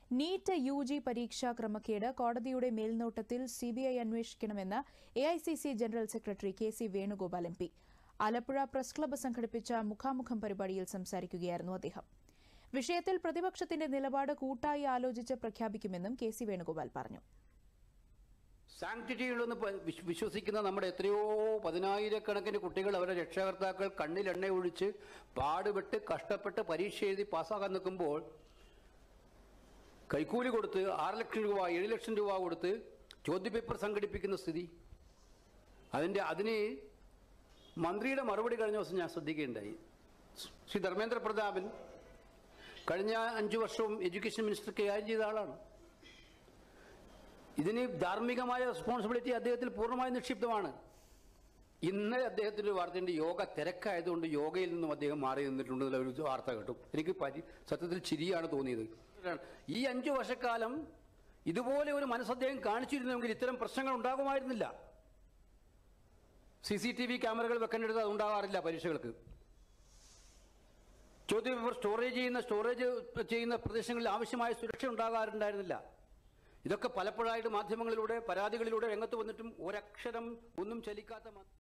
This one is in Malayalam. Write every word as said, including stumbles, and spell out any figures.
നീറ്റ് യു ജി പരീക്ഷാ ക്രമക്കേട് കോടതിയുടെ മേൽനോട്ടത്തിൽ സിബിഐ അന്വേഷിക്കണമെന്ന് A I C C general secretary K C Venugopal M P. Alappuzha press club സംഘടിപ്പിച്ച മുഖാമുഖം പരിപാടിയിൽ സംസാരിക്കുകയായിരുന്നു അദ്ദേഹം. വിഷയത്തിൽ പ്രതിപക്ഷത്തിന്റെ നിലപാട് കൂട്ടായി ആലോചിച്ച് പ്രഖ്യാപിക്കുമെന്നും കെ സി വേണുഗോപാൽ പറഞ്ഞു. സാങ്ക്ടിറ്റികളെന്ന് വിശ്വസിക്കുന്ന നമ്മുടെ എത്രയോ പതിനായിരക്കണക്കിന് കുട്ടികൾ അവരുടെ രക്ഷകർത്താക്കൾ കണ്ണിൽ എണ്ണ ഒഴിച്ച് പാടുപെട്ട് കഷ്ടപ്പെട്ട് പരീക്ഷ എഴുതി പാസ്സാകാൻ നിൽക്കുമ്പോൾ കൈക്കൂലി കൊടുത്ത് ആറ് ലക്ഷം രൂപ ഏഴ് ലക്ഷം രൂപ കൊടുത്ത് ചോദ്യപേപ്പർ സംഘടിപ്പിക്കുന്ന സ്ഥിതി, അതിൻ്റെ അതിന് മന്ത്രിയുടെ മറുപടി കഴിഞ്ഞ ദിവസം ഞാൻ ശ്രദ്ധിക്കുകയുണ്ടായി. ശ്രീ ധർമ്മേന്ദ്ര പ്രതാപൻ കഴിഞ്ഞ അഞ്ചു വർഷവും എഡ്യൂക്കേഷൻ മിനിസ്റ്റർ കൈകാര്യം ചെയ്ത ആളാണ്. ഇതിന് ധാർമ്മികമായ റെസ്പോൺസിബിലിറ്റി അദ്ദേഹത്തിൽ പൂർണ്ണമായി നിക്ഷിപ്തമാണ്. ഇന്നലെ അദ്ദേഹത്തിൻ്റെ വാർത്തയുണ്ട്, യോഗ തിരക്കായതുകൊണ്ട് യോഗയിൽ നിന്നും അദ്ദേഹം മാറി നിന്നിട്ടുണ്ടെന്നുള്ള ഒരു വാർത്ത കേട്ടു. എനിക്ക് പരി സത്യത്തിൽ ചിരിയാണ് തോന്നിയത്. ഈ അഞ്ചു വർഷക്കാലം ഇതുപോലെ ഒരു മനസ്സദ്ദേഹം കാണിച്ചിരുന്നെങ്കിൽ ഇത്തരം പ്രശ്നങ്ങൾ ഉണ്ടാകുമായിരുന്നില്ല. സി സി ടി വി ക്യാമറകൾ വെക്കേണ്ടത് അതുണ്ടാകാറില്ല. പരീക്ഷകൾക്ക് ചോദ്യപേപ്പർ സ്റ്റോറേജ് ചെയ്യുന്ന സ്റ്റോറേജ് ചെയ്യുന്ന പ്രദേശങ്ങളിൽ ആവശ്യമായ സുരക്ഷ ഉണ്ടാകാറുണ്ടായിരുന്നില്ല. ഇതൊക്കെ പലപ്പോഴായിട്ട് മാധ്യമങ്ങളിലൂടെ പരാതികളിലൂടെ രംഗത്ത് വന്നിട്ടും ഒരക്ഷരം ഒന്നും ചലിക്കാത്ത